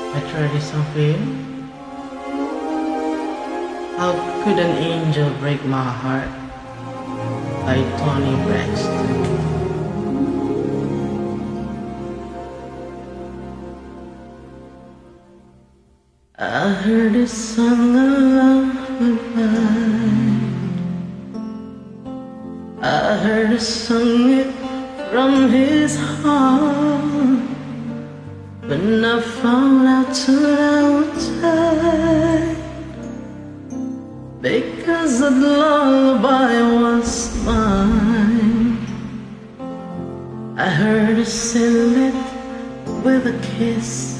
I tried this song for you. How could an angel break my heart? By Tony Braxton. I heard this song a lullaby. I heard a song it from his heart. When I found out that I would die, because the lullaby was mine. I heard her seal it with a kiss.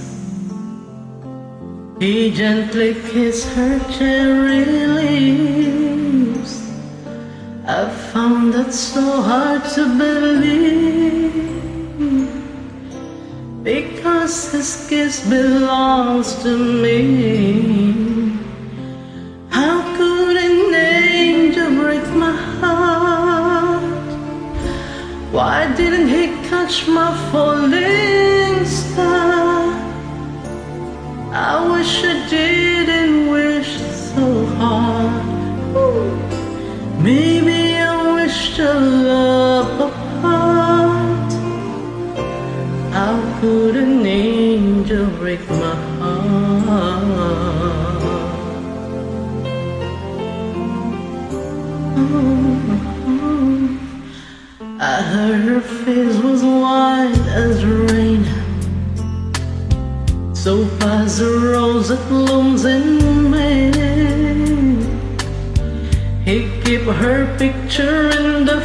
He gently kissed her cherry lips. I found that so hard to believe, because his kiss belongs to me. How could an angel break my heart? Why didn't he catch my falling star? I wish I didn't wish so hard. Maybe I wish to love apart. How could an angel break my heart? I heard her face was white as rain, so fast a rose that blooms in May. He keep her picture in the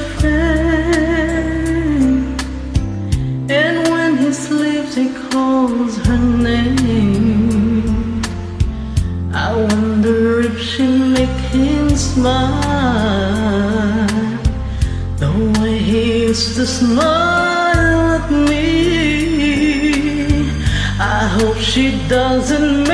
frame, and when he sleeps he calls her name. I wonder if she make him smile the way he used to smile at me. I hope she doesn't